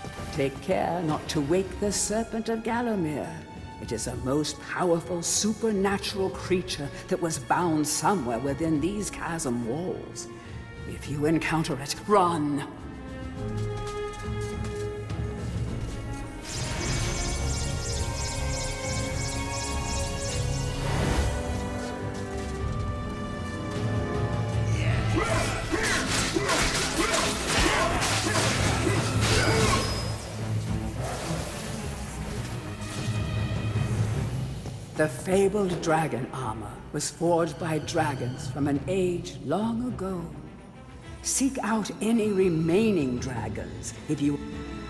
Take care not to wake the Serpent of Gallowmere. It is a most powerful supernatural creature that was bound somewhere within these chasm walls. If you encounter it, run! The fabled dragon armor was forged by dragons from an age long ago. Seek out any remaining dragons if you...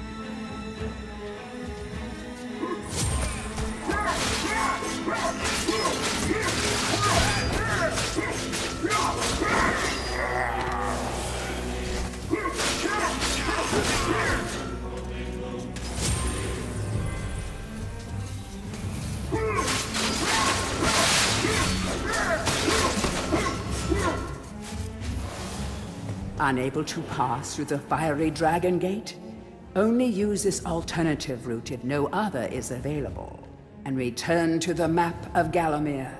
Unable to pass through the fiery dragon gate? Only use this alternative route if no other is available, and return to the map of Gallowmere.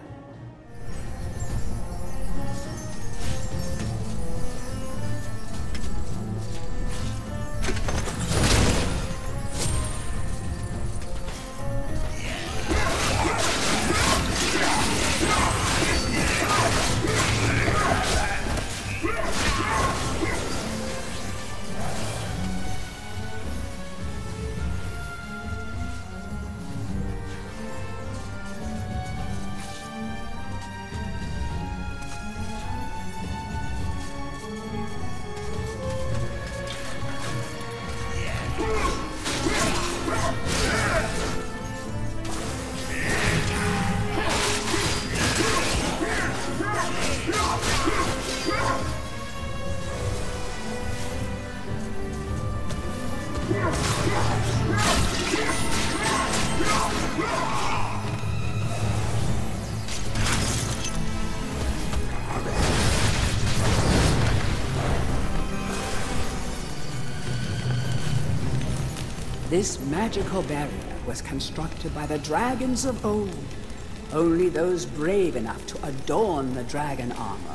This magical barrier was constructed by the dragons of old. Only those brave enough to adorn the dragon armor.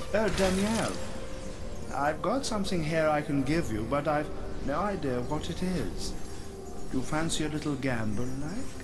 Oh, Danielle. I've got something here I can give you, but I've no idea what it is. You fancy a little gamble, like?